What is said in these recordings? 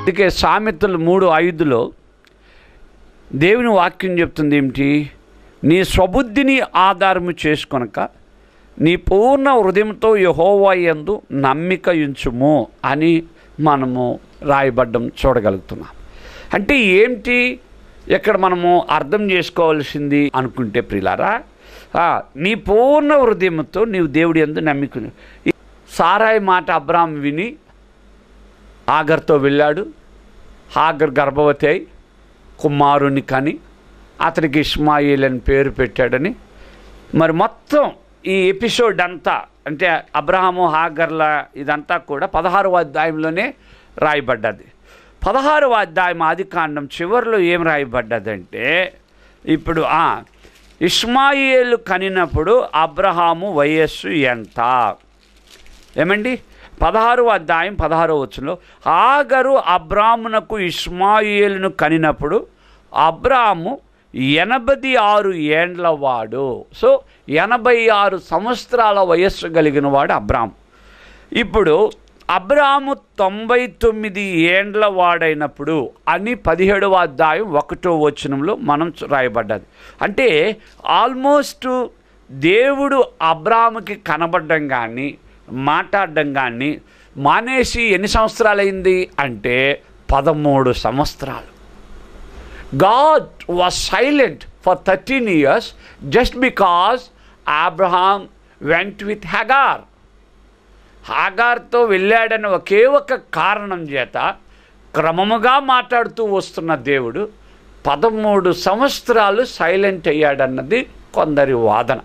అందుకే సామెతలు 3:5లో దేవుని వాక్యం చెప్తుంది ఏమిటి? నీ స్వబుద్ధిని ఆధారము చేసుకొనక నీ పూర్ణ హృదయంతో యెహోవా యందు నమ్మిక ఉంచుము అని మనము రాయబడ్డం చూడగలుగుతున్నాం. అంటే ఏమిటి ఇక్కడ మనము అర్థం చేసుకోవాల్సింది అనుకుంటే ప్రియులారా, నీ పూర్ణ హృదయంతో నీవు దేవుడి యందు నమ్మిక. సారాయి మాట అబ్రాహాము విని హాగర్తో వెళ్ళాడు. హాగర్ గర్భవతి అయి కుమారుని కని అతనికి ఇష్మాయిల్ అని పేరు పెట్టాడని. మరి మొత్తం ఈ ఎపిసోడ్ అంతా అంటే అబ్రహాము హాగర్ల ఇదంతా కూడా 16వ అధ్యాయంలోనే రాయబడ్డది. 16వ అధ్యాయం ఆదికాండం చివరిలో ఏం రాయబడ్డదంటే, ఇప్పుడు ఇష్మాయిలు కనినప్పుడు అబ్రహాము వయస్సు ఎంత? ఏమండి 16వ అధ్యాయం 16వ వచనంలో హాగరు అబ్రామునకు ఇష్మాయిలును కనినప్పుడు అబ్రాము 86 ఏండ్ల వాడు. సో 86 సంవత్సరాల వయస్సు కలిగిన వాడు అబ్రాము. ఇప్పుడు అబ్రాము 99 ఏండ్ల వాడైనప్పుడు అని 17వ అధ్యాయం 1వ వచనంలో మనం రాయబడ్డది. అంటే ఆల్మోస్ట్ దేవుడు అబ్రాముకి కనబడడం కానీ మాట్లాడడం కానీ మానేసి ఎన్ని సంవత్సరాలైంది అంటే 13 సంవత్సరాలు. God was silent for 13 years just because Abraham went with Hagar. హాగార్తో వెళ్ళాడని ఒకే ఒక కారణం చేత క్రమముగా మాట్లాడుతూ వస్తున్న దేవుడు 13 సంవత్సరాలు సైలెంట్ అయ్యాడన్నది కొందరి వాదన.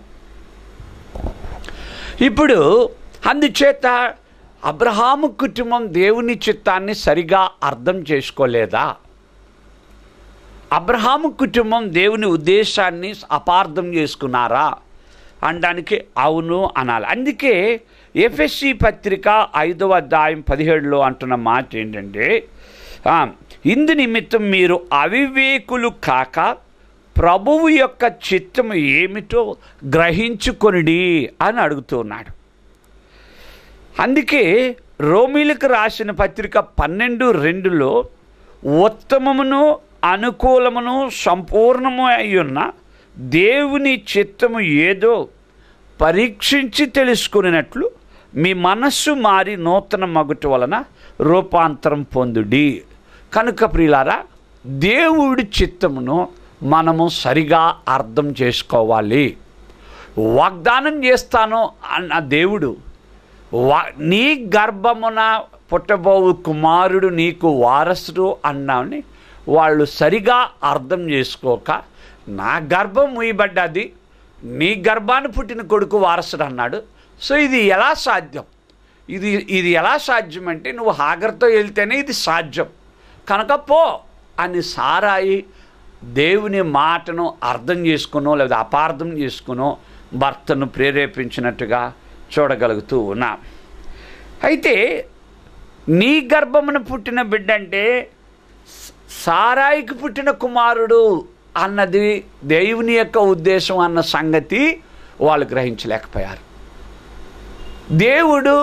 ఇప్పుడు అందుచేత అబ్రహాము కుటుంబం దేవుని చిత్తాన్ని సరిగా అర్థం చేసుకోలేదా? అబ్రహాము కుటుంబం దేవుని ఉద్దేశాన్ని అపార్థం చేసుకున్నారా అనడానికి అవును అనాలి. అందుకే ఎఫెసీ పత్రిక 5వ అధ్యాయం 17లో అంటున్న మాట ఏంటంటే, ఇందు నిమిత్తం మీరు అవివేకులు కాక ప్రభువు యొక్క చిత్తము ఏమిటో గ్రహించుకొనిడి అని అడుగుతున్నాడు. అందుకే రోమీలకు రాసిన పత్రిక 12:2లో ఉత్తమమును అనుకూలమును సంపూర్ణము అయ్యున్న దేవుని చిత్తము ఏదో పరీక్షించి తెలుసుకున్నట్లు మీ మనస్సు మారి నూతన మగుట వలన రూపాంతరం పొందుడి. కనుక ప్రియులారా, దేవుడి చిత్తమును మనము సరిగా అర్థం చేసుకోవాలి. వాగ్దానం చేస్తాను అన్న దేవుడు నీ గర్భమున పుట్టబోవు కుమారుడు నీకు వారసుడు అన్నాని వాళ్ళు సరిగా అర్థం చేసుకోక నా గర్భం మూయబడ్డది, నీ గర్భాన్ని పుట్టిన కొడుకు వారసుడు అన్నాడు. సో ఇది ఎలా సాధ్యం? ఇది ఎలా సాధ్యం అంటే నువ్వు హాగర్తో వెళ్తేనే ఇది సాధ్యం కనుక పో అని సారాయి దేవుని మాటను అర్థం చేసుకునో లేదా అపార్థం చేసుకునో భర్తను ప్రేరేపించినట్టుగా చూడగలుగుతూ ఉన్నాం. అయితే నీ గర్భమున పుట్టిన బిడ్డ అంటే సారాయికి పుట్టిన కుమారుడు అన్నది దేవుని యొక్క ఉద్దేశం అన్న సంగతి వాళ్ళు గ్రహించలేకపోయారు. దేవుడు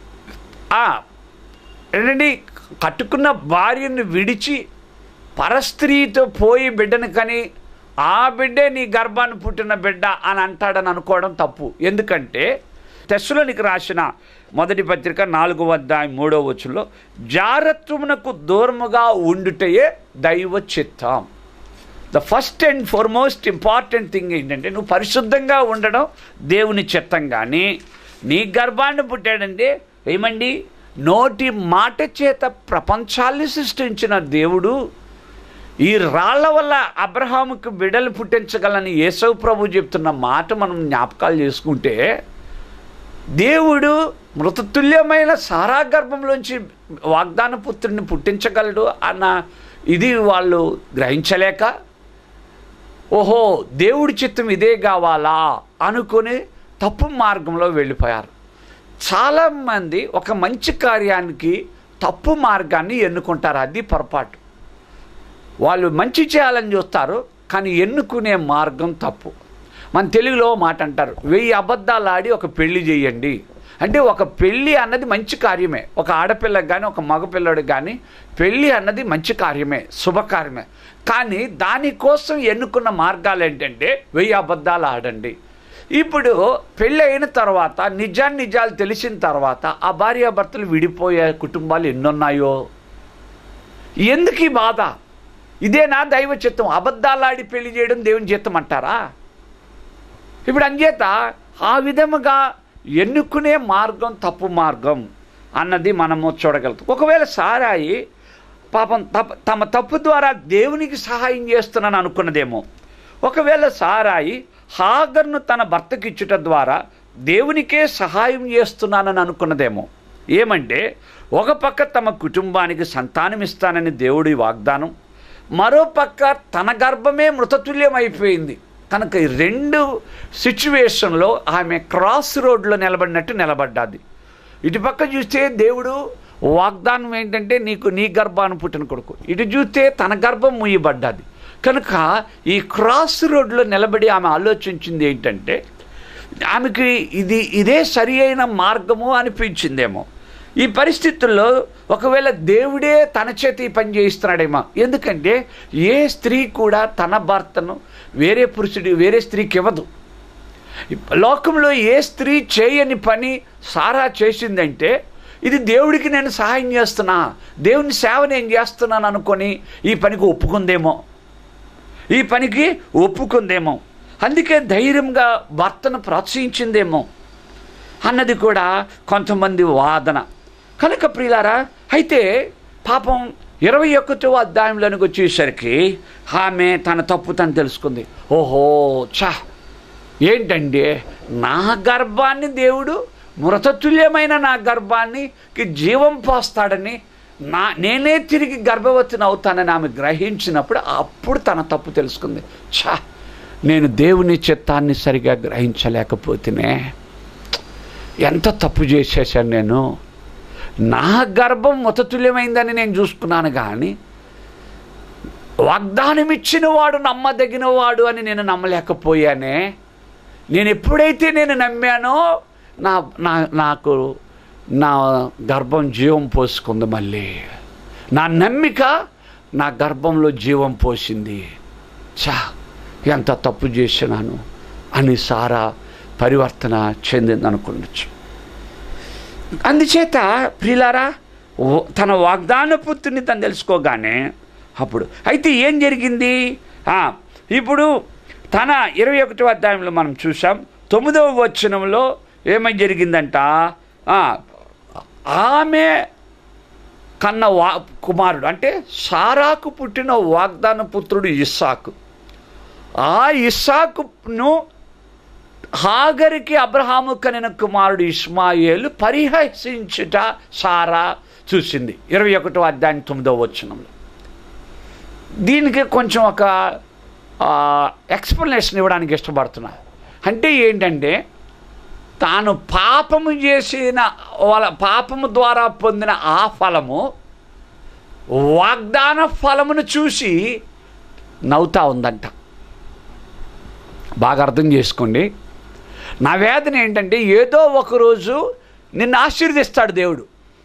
ఏంటండి కట్టుకున్న భార్యను విడిచి పరస్త్రీతో పోయి బిడ్డను కని ఆ బిడ్డే నీ గర్భాన్ని పుట్టిన బిడ్డ అని అంటాడని అనుకోవడం తప్పు. ఎందుకంటే తెస్సలోనికి రాసిన మొదటి పత్రిక 4వ అధ్యాయం 3వ వచనంలో జారత్వమునకు దూరముగా ఉండుటయే దైవ చిత్తం. The first and foremost important thing ఏంటంటే నువ్వు పరిశుద్ధంగా ఉండడం దేవుని చిత్తం. కానీ నీ గర్భాన్ని పుట్టాడంటే ఏమండి, నోటి మాట చేత ప్రపంచాన్ని సృష్టించిన దేవుడు ఈ రాళ్ల వల్ల అబ్రహాముకు బిడ్డలు పుట్టించగలని యేసు ప్రభు చెప్తున్న మాట మనం జ్ఞాపకాలు చేసుకుంటే దేవుడు మృతతుల్యమైన సారా గర్భంలోంచి వాగ్దాన పుత్రుడిని పుట్టించగలడు అన్న ఇది వాళ్ళు గ్రహించలేక ఓహో దేవుడి చిత్తం ఇదే కావాలా అనుకుని తప్పు మార్గంలో వెళ్ళిపోయారు. చాలామంది ఒక మంచి కార్యానికి తప్పు మార్గాన్ని ఎన్నుకుంటారు. అది పొరపాటు. వాళ్ళు మంచి చేయాలని చూస్తారు కానీ ఎన్నుకునే మార్గం తప్పు. మన తెలుగులో మాట అంటారు, 1000 అబద్ధాలు ఆడి ఒక పెళ్లి చేయండి. అంటే ఒక పెళ్ళి అన్నది మంచి కార్యమే. ఒక ఆడపిల్లకి కానీ ఒక మగపిల్లడికి కానీ పెళ్ళి అన్నది మంచి కార్యమే, శుభకార్యమే. కానీ దానికోసం ఎన్నుకున్న మార్గాలు ఏంటంటే 1000 అబద్ధాలు ఆడండి. ఇప్పుడు పెళ్ళి అయిన తర్వాత నిజాలు తెలిసిన తర్వాత ఆ భార్యాభర్తలు విడిపోయే కుటుంబాలు ఎన్నున్నాయో. ఎందుకు ఈ బాధ? ఇదేనా దైవ చిత్తం? అబద్ధాలాడి పెళ్లి చేయడం దేవుని చిత్తం అంటారా? ఇప్పుడు అంచేత ఆ విధముగా ఎన్నుకునే మార్గం తప్పు మార్గం అన్నది మనము చూడగలుగుతాం. ఒకవేళ సారాయి పాపం తమ తప్పు ద్వారా దేవునికి సహాయం చేస్తున్నాను అనుకున్నదేమో. ఒకవేళ సారాయి హాగర్ను తన భర్తకి ఇచ్చుట ద్వారా దేవునికే సహాయం చేస్తున్నానని అనుకున్నదేమో. ఏమంటే ఒక పక్క తమ కుటుంబానికి సంతానం ఇస్తానని దేవుడి వాగ్దానం, మరో పక్క తన గర్భమే మృతతుల్యం అయిపోయింది కనుక ఈ 2 సిచ్యువేషన్లో ఆమె క్రాస్ రోడ్లో నిలబడినట్టు నిలబడ్డాది. ఇటుపక్క చూస్తే దేవుడు వాగ్దానం ఏంటంటే నీకు నీ గర్భాన్ని పుట్టిన కొడుకు, ఇటు చూస్తే తన గర్భం ముయ్యబడ్డాది. కనుక ఈ క్రాస్ రోడ్లో నిలబడి ఆమె ఆలోచించింది ఏంటంటే ఆమెకి ఇదే సరి అయిన మార్గము అనిపించిందేమో. ఈ పరిస్థితుల్లో ఒకవేళ దేవుడే తన చేతి పని చేయిస్తున్నాడేమో. ఎందుకంటే ఏ స్త్రీ కూడా తన భర్తను వేరే స్త్రీకి ఇవ్వదు. లోకంలో ఏ స్త్రీ చేయని పని సారా చేసిందంటే ఇది దేవుడికి నేను సహాయం చేస్తున్నా, దేవుని సేవ నేను చేస్తున్నాను అనుకొని ఈ పనికి ఒప్పుకుందేమో. అందుకే ధైర్యంగా భర్తను ప్రోత్సహించిందేమో అన్నది కూడా కొంతమంది వాదన. కనుక ప్రియులారా, అయితే పాపం 21వ అధ్యాయంలోనికి వచ్చేసరికి ఆమె తన తప్పు తను తెలుసుకుంది. ఓహో ఏంటండి, నా గర్భాన్ని దేవుడు మృతతుల్యమైన నా గర్భానికి జీవం పోస్తాడని నేనే తిరిగి గర్భవతిని అవుతానని ఆమె గ్రహించినప్పుడు అప్పుడు తన తప్పు తెలుసుకుంది. నేను దేవుని చిత్తాన్ని సరిగా గ్రహించలేకపోతేనే ఎంత తప్పు చేసేసాను నేను. నా గర్భం మృతతుల్యమైందని నేను చూసుకున్నాను, కానీ వాగ్దానం ఇచ్చిన వాడు నమ్మదగిన వాడు అని నేను నమ్మలేకపోయానే. నేను ఎప్పుడైతే నమ్మానో నాకు నా గర్భం జీవం పోసుకుంది. మళ్ళీ నా నమ్మిక నా గర్భంలో జీవం పోసింది. ఎంత తప్పు చేసినాను అని సారా పరివర్తన చెందింది అనుకోవచ్చు. అందుచేత ప్రియులారా, తన వాగ్దాన పుత్రుని తను తెలుసుకోగానే అప్పుడు అయితే ఏం జరిగింది? ఇప్పుడు తన 21వ అధ్యాయంలో మనం చూసాం 9వ వచనంలో ఏమై జరిగిందంట, ఆమె కన్న కుమారుడు అంటే సారాకు పుట్టిన వాగ్దాన పుత్రుడు ఇస్సాకు. ఆ ఇస్సాకును హాగరికి అబ్రహాము కనిన కుమారుడు ఇష్మాయేలు పరిహసించుట సారా చూసింది. 21వ అధ్యాయం 9వ వచనంలో. దీనికి కొంచెం ఒక ఎక్స్ప్లెనేషన్ ఇవ్వడానికి ఇష్టపడుతున్నా. అంటే ఏంటంటే తాను పాపము చేసిన పాపము ద్వారా పొందిన ఆ ఫలము వాగ్దాన ఫలమును చూసి నవ్వుతా ఉందంట. బాగా అర్థం చేసుకోండి. నా వేదన ఏంటంటే ఏదో ఒకరోజు నిన్ను ఆశీర్వదిస్తాడు దేవుడు.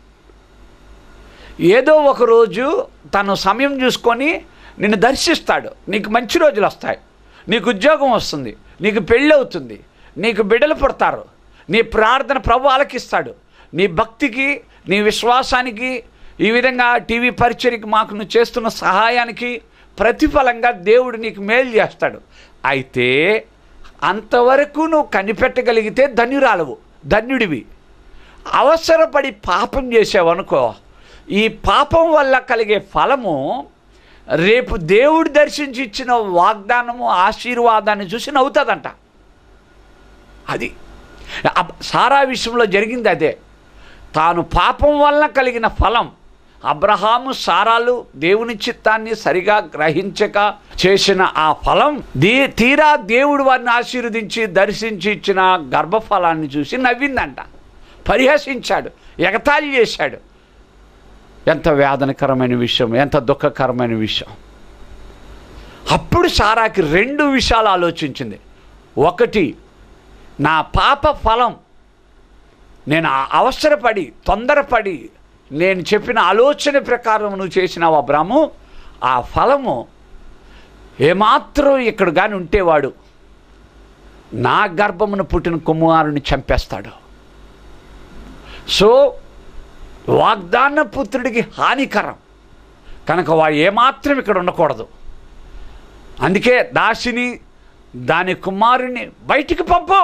ఏదో ఒకరోజు తను సమయం చూసుకొని నిన్ను దర్శిస్తాడు. నీకు మంచి రోజులు వస్తాయి, నీకు ఉద్యోగం వస్తుంది, నీకు పెళ్ళి అవుతుంది, నీకు బిడ్డలు పుడతారు, నీ ప్రార్థన ప్రభు ఆలకిస్తాడు. నీ భక్తికి, నీ విశ్వాసానికి, ఈ విధంగా టీవీ పరిచర్యకి మాకు నువ్వు చేస్తున్న సహాయానికి ప్రతిఫలంగా దేవుడు నీకు మేలు చేస్తాడు. అయితే అంతవరకు నువ్వు కనిపెట్టగలిగితే ధన్యుడివి. అవసరపడి పాపం చేసావనుకో, ఈ పాపం వల్ల కలిగే ఫలము రేపు దేవుడు దర్శించి ఇచ్చిన వాగ్దానము ఆశీర్వాదాన్ని చూసి నవ్వుతుందంట. అది సారా విషయంలో జరిగింది అదే. తాను పాపం వల్ల కలిగిన ఫలం, అబ్రహాము సారాలు దేవుని చిత్తాన్ని సరిగా గ్రహించక చేసిన ఆ ఫలం తీరా దేవుడు వారిని ఆశీర్వదించి దర్శించి ఇచ్చిన గర్భఫలాన్ని చూసి నవ్విందంట, పరిహసించాడు, ఎగతాళి చేశాడు. ఎంత వేదనకరమైన విషయం, ఎంత దుఃఖకరమైన విషయం. అప్పుడు సారాకి 2 విషయాలు ఆలోచించింది. ఒకటి, నా పాప ఫలం నేను అవసరపడి తొందరపడి నేను చెప్పిన ఆలోచన ప్రకారం నువ్వు చేసినావు అబ్రాము, ఆ ఫలము ఏమాత్రం ఇక్కడ కానీ ఉంటేవాడు నా గర్భమును పుట్టిన కుమారుని చంపేస్తాడు. సో వాగ్దాన పుత్రుడికి హానికరం కనుక వాడు ఏమాత్రం ఇక్కడ ఉండకూడదు. అందుకే దాసిని దాని కుమారుని బయటికి పంపు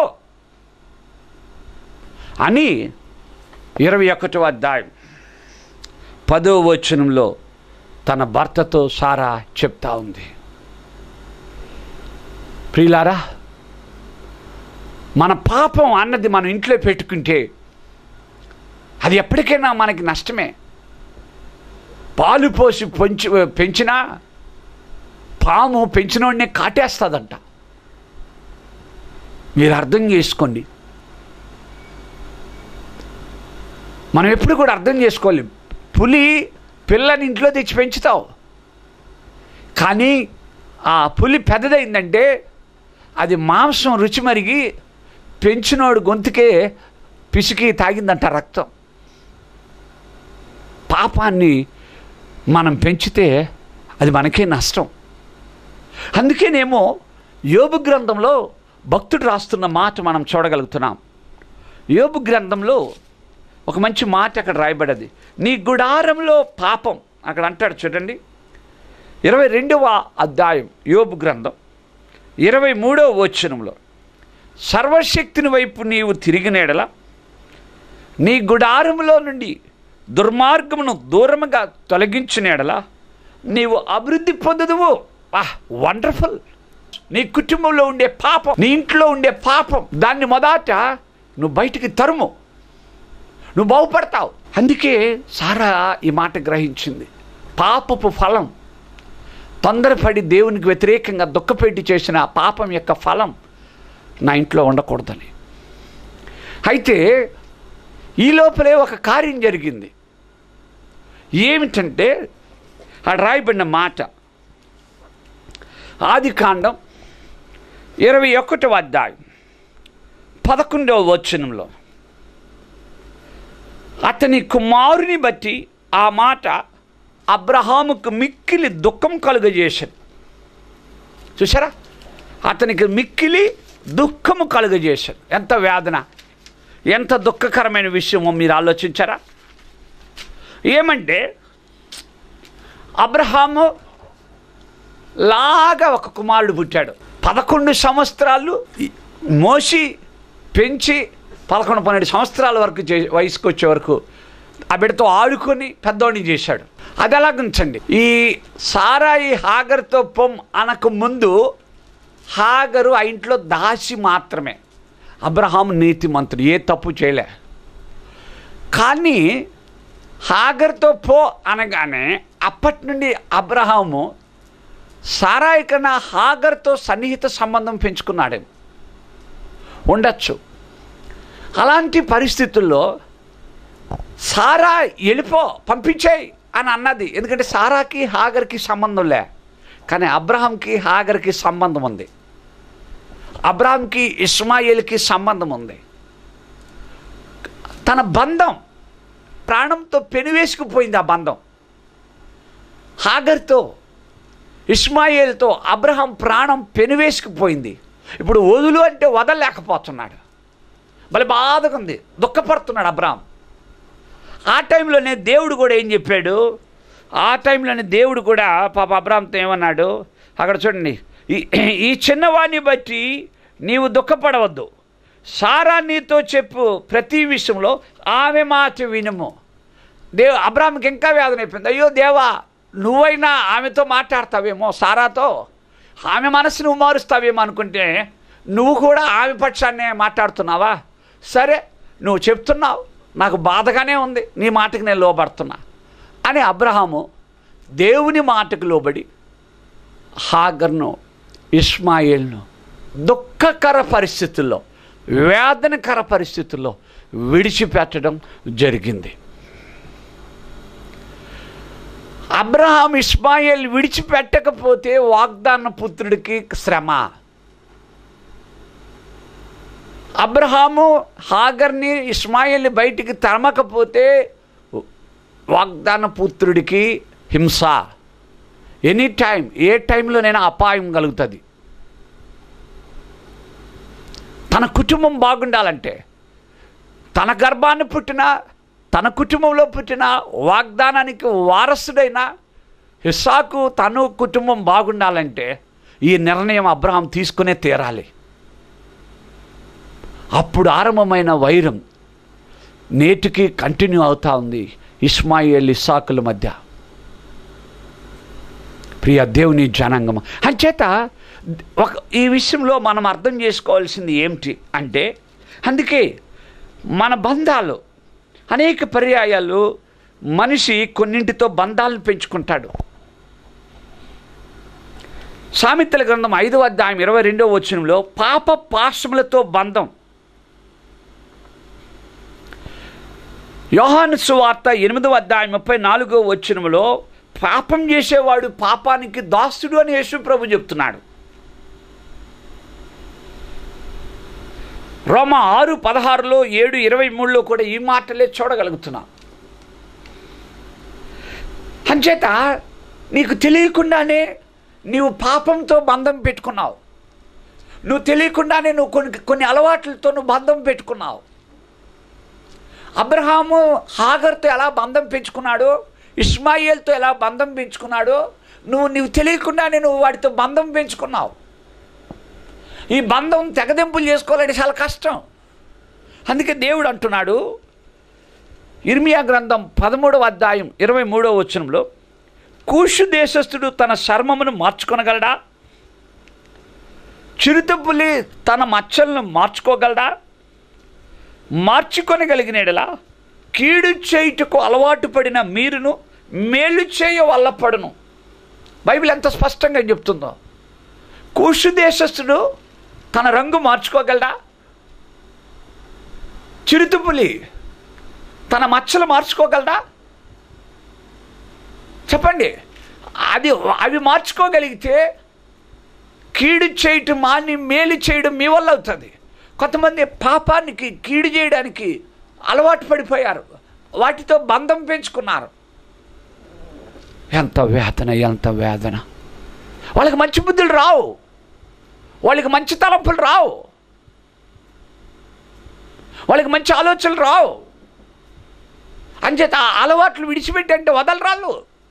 అని 21వ అధ్యాయం 10వ వచనంలో తన భర్తతో సారా చెప్తా ఉంది. ప్రియులారా, మన పాపం అన్నది మనం ఇంట్లో పెట్టుకుంటే అది ఎప్పటికైనా మనకి నష్టమే. పాలు పోసి పెంచినా పాము పెంచినోడినే కాటేస్తుందంట. మీరు అర్థం చేసుకోండి. మనం ఎప్పుడు కూడా అర్థం చేసుకోవాలి. పులి పిల్లని ఇంట్లో తెచ్చి పెంచుతావు, కానీ ఆ పులి పెద్దదైందంటే అది మాంసం రుచి మరిగి పెంచినోడు గొంతుకే పిసికి తాగిందంట రక్తం. పాపాన్ని మనం పెంచితే అది మనకే నష్టం. అందుకేనేమో యోబు గ్రంథంలో భక్తుడు రాస్తున్న మాట మనం చూడగలుగుతున్నాం. యోబు గ్రంథంలో ఒక మంచి మాట అక్కడ రాయబడ్డది. నీ గుడారంలో పాపం అక్కడ అంటాడు చూడండి. 22వ అధ్యాయం యోబు గ్రంథం 23వ వచనంలో, సర్వశక్తిని వైపు నీవు తిరిగిన ఎడల నీ గుడారంలో నుండి దుర్మార్గమును దూరముగా తొలగించిన ఎడల నీవు అభివృద్ధి పొందుదువు. వండర్ఫుల్. నీ కుటుంబంలో ఉండే పాపం, నీ ఇంట్లో ఉండే పాపం, దాన్ని మొదట నువ్వు బయటికి తరుము, నువ్వు బాగుపడతావు. అందుకే సారా ఈ మాట గ్రహించింది. పాపపు ఫలం, తొందరపడి దేవునికి వ్యతిరేకంగా దుఃఖపెట్టి చేసిన పాపం యొక్క ఫలం నా ఇంట్లో ఉండకూడదని. అయితే ఈ లోపలే ఒక కార్యం జరిగింది. ఏమిటంటే ఆ రాయబడిన మాట ఆదికాండం 21వ అధ్యాయం 11వ వచనంలో, అతని కుమారుని బట్టి ఆ మాట అబ్రహాముకు మిక్కిలి దుఃఖం కలుగజేసింది. చూసారా, అతనికి మిక్కిలి దుఃఖము కలుగజేశాడు. ఎంత వేదన, ఎంత దుఃఖకరమైన విషయమో మీరు ఆలోచించారా? ఏమంటే అబ్రహాము లాగా ఒక కుమారుడు పుట్టాడు. 11 సంవత్సరాలు మోసి పెంచి 11-12 సంవత్సరాల వరకు వయసుకు వచ్చే వరకు ఆ బిడ్డతో ఆడుకొని పెద్దోడిని చేశాడు. అది ఎలాగుంచండి, ఈ సారాయి హాగర్తో అనక ముందు హాగరు ఆ ఇంట్లో దాసి మాత్రమే. అబ్రహాము నీతిమంతుడు, ఏ తప్పు చేయలే. కానీ హాగర్తో అనగానే అప్పటి నుండి అబ్రహాము సారాయి కన్నా హాగర్తో సన్నిహిత సంబంధం పెంచుకున్నాడేమో, ఉండొచ్చు. అలాంటి పరిస్థితుల్లో సారా వెళ్ళిపో, పంపించేయి అని అన్నది. ఎందుకంటే సారాకి హాగర్కి సంబంధం లే, కానీ అబ్రహాంకి హాగర్కి సంబంధం ఉంది. అబ్రహాంకి ఇస్మాయిల్కి సంబంధం ఉంది. తన బంధం ప్రాణంతో పెనువేసుకుపోయింది. ఆ బంధం హాగర్తో, ఇస్మాయిల్తో అబ్రహాం ప్రాణం పెనువేసుకుపోయింది. ఇప్పుడు వదులు అంటే వదలలేకపోతున్నాడు. మళ్ళీ బాధగా ఉంది, దుఃఖపడుతున్నాడు అబ్రహాం. ఆ టైంలోనే దేవుడు కూడా ఏం చెప్పాడు, ఆ టైంలోనే దేవుడు కూడా పాప అబ్రహాంతో ఏమన్నాడు అక్కడ చూడండి, ఈ చిన్నవాడిని బట్టి నీవు దుఃఖపడవద్దు, సారా నీతో చెప్పు ప్రతి విషయంలో ఆమె మాట వినుము. అబ్రహాంకి ఇంకా వేదన అయిపోయింది. అయ్యో దేవా, నువ్వైనా ఆమెతో మాట్లాడతావేమో, సారాతో ఆమె మనసు నువ్వు మారుస్తావేమో అనుకుంటే నువ్వు కూడా ఆమె పక్షాన్నే మాట్లాడుతున్నావా? సరే, నువ్వు చెప్తున్నావు, నాకు బాధగానే ఉంది, నీ మాటకి నేను లోబడుతున్నా అని అబ్రహాము దేవుని మాటకు లోబడి హాగర్ను, ఇస్మాయిల్ను దుఃఖకర పరిస్థితుల్లో, వేదనకర పరిస్థితుల్లో విడిచిపెట్టడం జరిగింది. అబ్రహాం ఇస్మాయిల్ విడిచిపెట్టకపోతే వాగ్దాన పుత్రుడికి శ్రమ. అబ్రహాము హాగర్ని ఇస్మాయిల్ని బయటికి తరమకపోతే వాగ్దాన పుత్రుడికి హింస. ఎనీ టైం, ఏ టైంలోనైనా అపాయం కలుగుతుంది. తన కుటుంబం బాగుండాలంటే, తన గర్భాన్ని పుట్టిన, తన కుటుంబంలో పుట్టిన వాగ్దానానికి వారసుడైన ఇస్సాకు తను కుటుంబం బాగుండాలంటే ఈ నిర్ణయం అబ్రహాం తీసుకునే తీరాలి. అప్పుడు ఆరంభమైన వైరం నేటికి కంటిన్యూ అవుతా ఉంది ఇస్మాయిల్ ఇస్సాకుల మధ్య. ప్రియ దేవుని జనాంగం అంచేత ఈ విషయంలో మనం అర్థం చేసుకోవాల్సింది ఏమిటి అంటే, అందుకే మన బంధాలు అనేక పర్యాయాలు మనిషి కొన్నింటితో బంధాలను పెంచుకుంటాడు. సామెతల గ్రంథం 5వ అధ్యాయం 22వ వచనంలో పాప పాశములతో బంధం. యోహాను సువార్త 8వ అధ్యాయం 34వ వచనంలో పాపం చేసేవాడు పాపానికి దాసుడు అని యేసు ప్రభు చెప్తున్నాడు. రోమా 6:16లో 7:23లో కూడా ఈ మాటలే చూడగలుగుతున్నాం. అంచేత నీకు తెలియకుండానే నీవు పాపంతో బంధం పెట్టుకున్నావు. నువ్వు తెలియకుండానే నువ్వు కొన్ని అలవాట్లతో నువ్వు బంధం పెట్టుకున్నావు. అబ్రహాము హాగర్తో ఎలా బంధం పెంచుకున్నాడో, ఇస్మాయిల్తో ఎలా బంధం పెంచుకున్నాడో నువ్వు తెలియకుండానే నువ్వు వాటితో బంధం పెంచుకున్నావు. ఈ బంధం తెగదెంపులు చేసుకోవాలంటే చాలా కష్టం. అందుకే దేవుడు అంటున్నాడు ఇర్మియా గ్రంథం 13వ అధ్యాయం 23వ వచనంలో, కూషు దేశస్థుడు తన చర్మమును మార్చుకొనగలడా? చిరుతపులి తన మచ్చలను మార్చుకోగలడా? మార్చుకొనగలిగినలా కీడు చేయుటకు అలవాటు పడిన మీరును మేలు చేయ వల్లపడును. బైబిల్ ఎంత స్పష్టంగా చెప్తుందో. కూషు దేశస్థుడు తన రంగు మార్చుకోగలడా? చిరుతపులి తన మచ్చలు మార్చుకోగలడా? చెప్పండి. అవి మార్చుకోగలిగితే కీడు చేయటం మాని మేలు చేయడం మీ వల్ల అవుతుంది. కొంతమంది పాపానికి కీడు చేయడానికి అలవాటు పడిపోయారు, వాటితో బంధం పెంచుకున్నారు. ఎంత వేదన, ఎంత వేదన. వాళ్ళకి మంచి బుద్ధులు రావు, వాళ్ళకి మంచి తలంపులు రావు, వాళ్ళకి మంచి ఆలోచనలు రావు. అంచేత ఆ అలవాట్లు విడిచిపెట్టంటే వదలరాళ్ళు.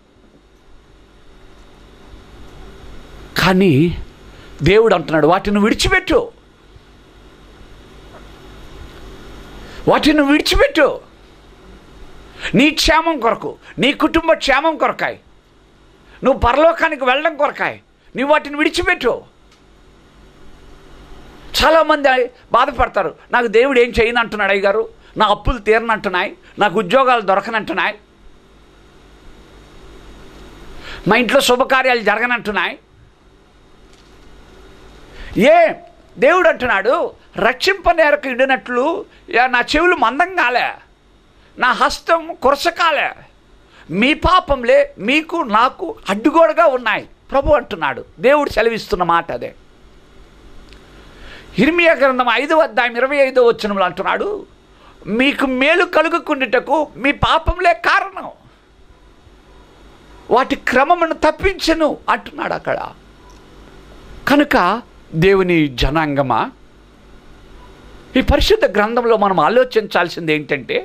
కానీ దేవుడు అంటున్నాడు వాటిని విడిచిపెట్టు, వాటిని విడిచిపెట్టు. నీ క్షేమం కొరకు, నీ కుటుంబ క్షేమం కొరకాయి, నువ్వు పరలోకానికి వెళ్ళడం కొరకాయి నువ్వు వాటిని విడిచిపెట్టు. చాలామంది బాధపడతారు, నాకు దేవుడు ఏం చేయను అంటున్నాడు అయ్యగారు, నా అప్పులు తీరనంటున్నాయి, నాకు ఉద్యోగాలు దొరకనంటున్నాయి, మా ఇంట్లో శుభకార్యాలు జరగనంటున్నాయి. దేవుడు అంటున్నాడు రక్షింపనేరకు ఇడినట్లు నా చెవులు మందం కాలే, నా హస్తం కురసకాలే, మీ పాపంలే మీకు నాకు అడ్డుగోడగా ఉన్నాయి ప్రభు అంటున్నాడు. దేవుడు సెలవిస్తున్న మాట అదే. ఇర్మియా గ్రంథం 5వ అధ్యాయం 25వ వచనంలో అంటున్నాడు, మీకు మేలు కలుగుకుండుటకు మీ పాపంలే కారణం, వాటి క్రమమును తప్పించను అంటున్నాడు అక్కడ. కనుక దేవుని జనాంగమా, ఈ పరిశుద్ధ గ్రంథంలో మనం ఆలోచించాల్సింది ఏంటంటే,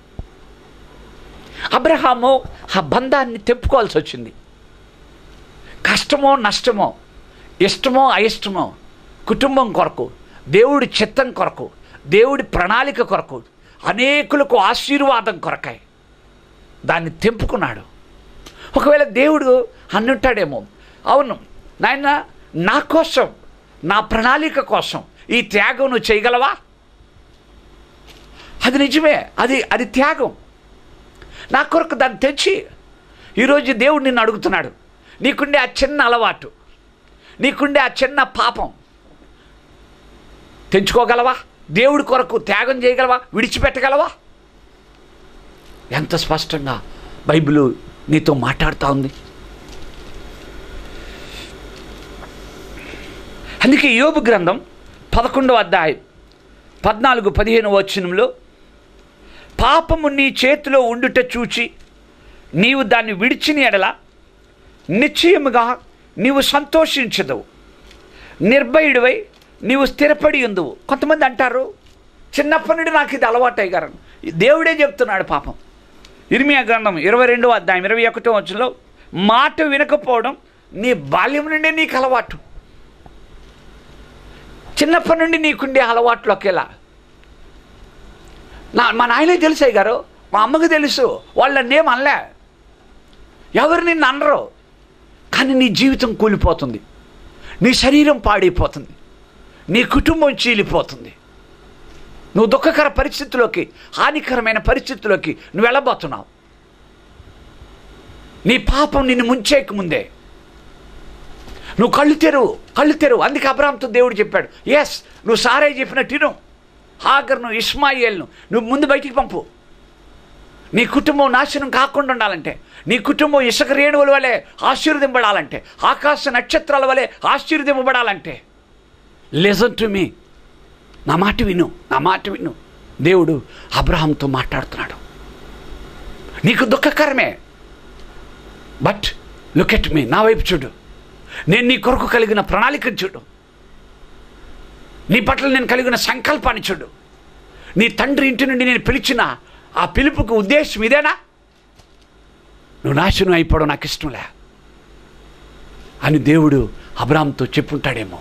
అబ్రహాము ఆ బంధాన్ని తెంపుకోవాల్సి వచ్చింది. కష్టమో నష్టమో, ఇష్టమో అయిష్టమో, కుటుంబం కొరకు, దేవుడి చిత్తం కొరకు, దేవుడి ప్రణాళిక కొరకు, అనేకులకు ఆశీర్వాదం కొరకాయి దాన్ని తెంపుకున్నాడు. ఒకవేళ దేవుడు అన్నుంటాడేమో, అవును నాయన, నా కోసం, నా ప్రణాళిక కోసం ఈ త్యాగం నువ్వు చేయగలవా? అది నిజమే, అది త్యాగం. నా కొరకు దాన్ని తెచ్చి ఈరోజు దేవుడు నిన్ను అడుగుతున్నాడు, నీకుండే ఆ చిన్న అలవాటు, నీకుండే ఆ చిన్న పాపం తెంచుకోగలవా? దేవుడి కొరకు త్యాగం చేయగలవా? విడిచిపెట్టగలవా? ఎంత స్పష్టంగా బైబిల్ నీతో మాట్లాడుతూ ఉంది. అందుకే యోబు గ్రంథం 11వ అధ్యాయం 14-15 వచనంలో, పాపము నీ చేతిలో ఉండుట చూచి నీవు దాన్ని విడిచిన ఎడల నిశ్చయముగా నీవు సంతోషించదవు, నిర్భయుడివై నీవు స్థిరపడి ఉందువు. కొంతమంది అంటారు, చిన్నప్పటి నుండి నాకు ఇది అలవాటై గారు. దేవుడే చెప్తున్నాడు పాపం. ఇర్మియా గ్రంథం 22వ అధ్యాయం 21వ వచనంలో, మాట వినకపోవడం నీ బాల్యం నుండి నీకు అలవాటు. చిన్నప్పటి నుండి నీకుండే అలవాట్లు ఒకేలా. మా నాయనే తెలుసాయి గారు, మా అమ్మకు తెలుసు, వాళ్ళ నేమ్ అనలే, ఎవరు నిన్ను అనరు. కానీ నీ జీవితం కూలిపోతుంది, నీ శరీరం పాడైపోతుంది, నీ కుటుంబం చీలిపోతుంది. నువ్వు దుఃఖకర పరిస్థితిలోకి, హానికరమైన పరిస్థితిలోకి నువ్వు వెళ్ళబోతున్నావు. నీ పాపం నిన్ను ముంచేయకముందే నువ్వు కళ్ళు తెరువు. అందుకే అబ్రాహాముతో దేవుడు చెప్పాడు, ఎస్, నువ్వు సారే చెప్పినట్టు హాగర్ను, ఇష్మాయేల్ను నువ్వు ముందు బయటికి పంపు. నీ కుటుంబం నాశనం కాకుండా ఉండాలంటే, నీ కుటుంబం ఇసుక రేణువుల వలె ఆశీర్వదింపడాలంటే, ఆకాశ నక్షత్రాల వలె ఆశీర్వదింపబడాలంటే, లిసన్ టు మీ, నా మాట విను. దేవుడు అబ్రహాంతో మాట్లాడుతున్నాడు. నీకు దుఃఖకరమే, బట్ లుక్ ఎట్ మీ, నా వైపు చూడు. నేను నీ కొరకు కలిగిన ప్రణాళికను చూడు. నీ పట్ల నేను కలిగిన సంకల్పాన్ని చూడు. నీ తండ్రి ఇంటి నుండి నేను పిలిచిన ఆ పిలుపుకు ఉద్దేశం ఇదేనా? నువ్వు నాశనం అయిపోవడం నాకు ఇష్టంలే అని దేవుడు అబ్రాహాంతో చెప్పుంటాడేమో.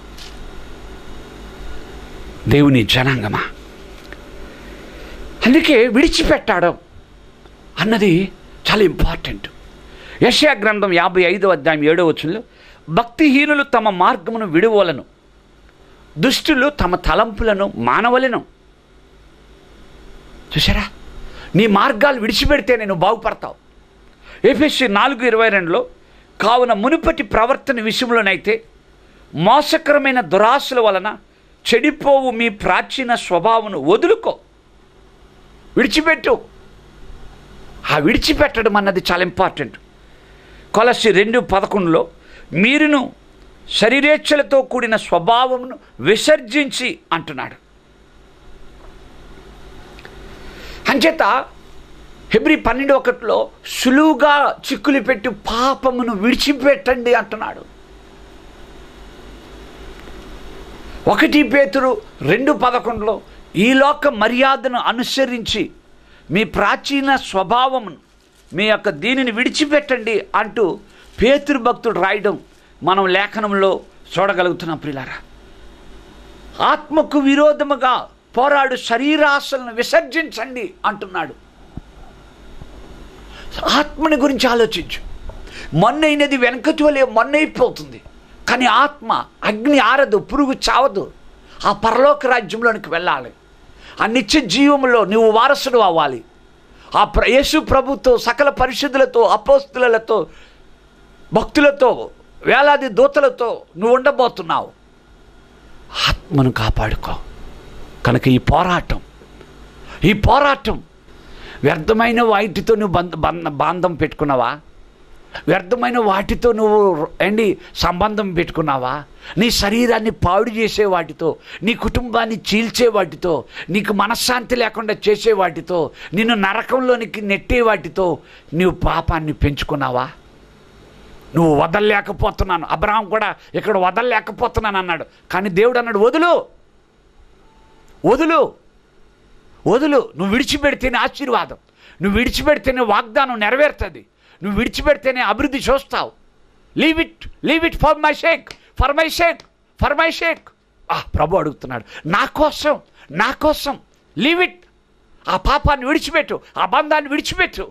దేవుని జనాంగమా, అందుకే విడిచిపెట్టడం అన్నది చాలా ఇంపార్టెంట్. యెషయా గ్రంథం 55వ అధ్యాయం 7వ వచనంలో, భక్తిహీనులు తమ మార్గమును విడువలను, దుష్టులు తమ తలంపులను మానవలను. చూసారా, నీ మార్గాలు విడిచిపెడితేనే నువ్వు బాగుపడతావు. ఎఫెసీ 4:22లో, కావున మునుపటి ప్రవర్తన విషయంలోనైతే మోసకరమైన దురాశల వలన చెడిపోవు మీ ప్రాచీన స్వభావమును వదులుకో, విడిచిపెట్టు. ఆ విడిచిపెట్టడం అన్నది చాలా ఇంపార్టెంట్. కొలస్సీ 2:11లో, మీరును శరీరేచ్ఛలతో కూడిన స్వభావమును విసర్జించి అంటున్నాడు. అంచేత హెబ్రీ 12:1లో సులువుగా చిక్కులు పెట్టి పాపమును విడిచిపెట్టండి అంటున్నాడు. 1 పేతురు 2:11లో, ఈ లోక మర్యాదను అనుసరించి మీ ప్రాచీన స్వభావమును, మీ యొక్క దీనిని విడిచిపెట్టండి అంటూ పేతురు భక్తుడు రాయడం మనం లేఖనంలో చూడగలుగుతున్నాం. ప్రియులారా, ఆత్మకు విరోధముగా పోరాడు శరీరాశలను విసర్జించండి అంటున్నాడు. ఆత్మని గురించి ఆలోచించు. మొన్నైనది వెనకటి వలె మొన్నైపోతుంది, కానీ ఆత్మ అగ్ని ఆరదు, పురుగు చావదు. ఆ పరలోక రాజ్యంలోనికి వెళ్ళాలి. ఆ నిత్య జీవంలో నువ్వు వారసుడు అవ్వాలి. ఆ యేసు ప్రభుతో, సకల పరిశుద్ధులతో, అపోస్తులతో, భక్తులతో, వేలాది దూతలతో నువ్వు ఉండబోతున్నావు. ఆత్మను కాపాడుకో. కనుక ఈ పోరాటం వ్యర్థమైన వాటితో నువ్వు బంధం పెట్టుకున్నావా? వ్యర్థమైన వాటితో నువ్వు సంబంధం పెట్టుకున్నావా? నీ శరీరాన్ని పాడు చేసే వాటితో, నీ కుటుంబాన్ని చీల్చే వాటితో, నీకు మనశ్శాంతి లేకుండా చేసే వాటితో, నిన్ను నరకంలోనికి నెట్టే వాటితో నువ్వు పాపాన్ని పెంచుకున్నావా? నువ్వు వదలలేకపోతున్నాను. అబ్రహాం కూడా ఇక్కడ వదలలేకపోతున్నాను అన్నాడు. కానీ దేవుడు అన్నాడు, వదులు. నువ్వు విడిచిపెడితేనే ఆశీర్వాదం, నువ్వు విడిచిపెడితేనే వాగ్దానం నెరవేరుతుంది, నువ్వు విడిచిపెడితేనే అభివృద్ధి చూస్తావు. Leave it for my sake. ప్రభు అడుగుతున్నాడు, నా కోసం లీవ్ ఇట్. ఆ పాపాన్ని విడిచిపెట్టు, ఆ బంధాన్ని విడిచిపెట్టు.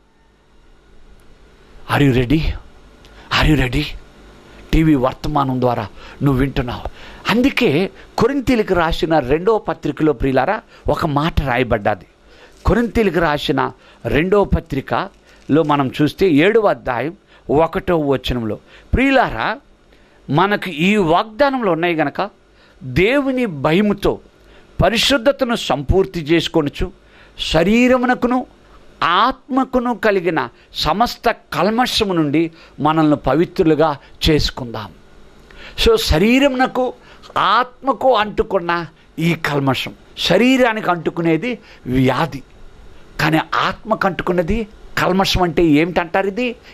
Are you ready? టీవీ వర్తమానం ద్వారా నువ్వు వింటున్నావు. అందుకే కొరింథీయులకు రాసిన 2వ పత్రికలో ప్రియులారా ఒక మాట రాయబడ్డది. కొరింథీయులకు రాసిన 2వ పత్రికలో మనం చూస్తే 7వ అధ్యాయం 1వ వచనంలో, ప్రియులారా మనకు ఈ వాగ్దానంలో ఉన్నాయి గనక దేవుని భయముతో పరిశుద్ధతను సంపూర్తి చేసుకొనుచు శరీరమునకును ఆత్మకును కలిగిన సమస్త కల్మషము నుండి మనల్ని పవిత్రులుగా చేసుకుందాం. సో శరీరమునకు ఆత్మకు అంటుకున్న ఈ కల్మషం. శరీరానికి అంటుకునేది వ్యాధి, కానీ ఆత్మకు అంటుకున్నది కల్మషం. అంటే ఏమిటంటారు?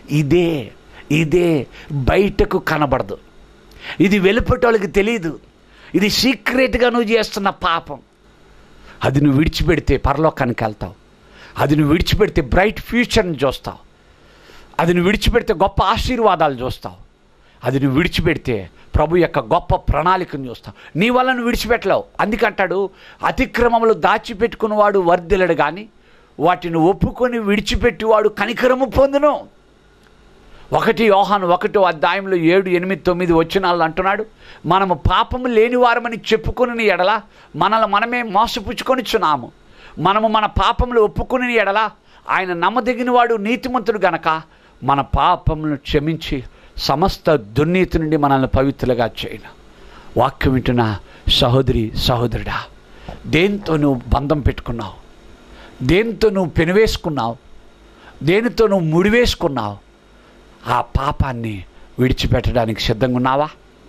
ఇదే బయటకు కనబడదు, ఇది వెలుపటోళ్ళకి తెలియదు, ఇది సీక్రెట్గా నువ్వు చేస్తున్న పాపం. అది నువ్వు విడిచిపెడితే పరలోకానికి వెళ్తావు, అది నువ్వు విడిచిపెడితే బ్రైట్ ఫ్యూచర్ని చూస్తావు, అది నువ్వు విడిచిపెడితే గొప్ప ఆశీర్వాదాలు చూస్తావు, అది నువ్వు విడిచిపెడితే ప్రభు యొక్క గొప్ప ప్రణాళికను చూస్తావు. నీ వల్ల నువ్వు విడిచిపెట్టలేవు. అందుకంటాడు, అతిక్రమములు దాచిపెట్టుకున్నవాడు వర్ధిల్లడు, కానీ వాటిని ఒప్పుకొని విడిచిపెట్టేవాడు కనికరము పొందును. 1 యోహాను 1వ అధ్యాయంలో 7, 8, 9 వచనాలు అంటున్నాడు, మనము పాపము లేని వారమని చెప్పుకుని ఎడల మనల్ని మనమే మోసపుచ్చుకొనిచున్నాము. మనము మన పాపములు ఒప్పుకుని ఎడల ఆయన నమ్మదగిన వాడు, నీతిమంతుడు గనక మన పాపములను క్షమించి సమస్త దుర్నీతి నుండి మనల్ని పవిత్రులుగా చేయను. వాక్యం వింటున్న సహోదరి సహోదరుడా, దేంతో నువ్వు బంధం పెట్టుకున్నావు? దేంతో నువ్వు పెనువేసుకున్నావు? దేనితో నువ్వు ముడివేసుకున్నావు? ఆ పాపాన్ని విడిచిపెట్టడానికి సిద్ధంగా ఉన్నావా?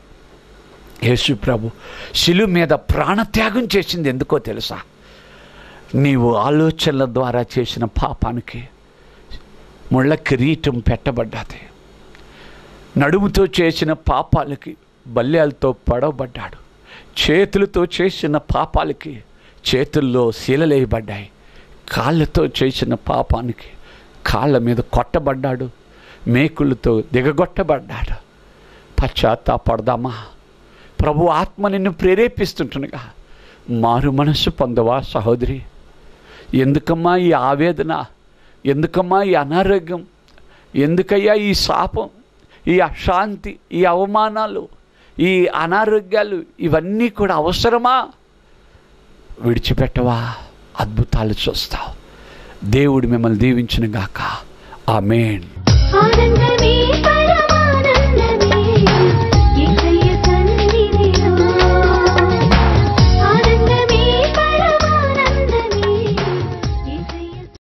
యేసు ప్రభు శిలువ మీద ప్రాణత్యాగం చేసింది ఎందుకో తెలుసా? నీవు ఆలోచనల ద్వారా చేసిన పాపానికి ముళ్ళ కిరీటం పెట్టబడ్డది. నడుముతో చేసిన పాపాలకి బల్యాలతో పడవబడ్డాడు. చేతులతో చేసిన పాపాలకి చేతుల్లో శీలలేయబడ్డాయి. కాళ్ళతో చేసిన పాపానికి కాళ్ళ మీద కొట్టబడ్డాడు, మేకులతో దిగగొట్టబడ్డాడు. పశ్చాత్తాపడదామా? ప్రభు ఆత్మ నిన్ను ప్రేరేపిస్తుంటుండగా మారు మనస్సు పొందవా సహోదరి? ఎందుకమ్మా ఈ ఆవేదన? ఎందుకమ్మా ఈ అనారోగ్యం? ఎందుకయ్యా ఈ శాపం, ఈ అశాంతి, ఈ అవమానాలు, ఈ అనారోగ్యాలు? ఇవన్నీ కూడా అవసరమా? విడిచిపెట్టవా? అద్భుతాలు చూస్తావు. దేవుడు మిమ్మల్ని దీవించును గాక. ఆమేన్.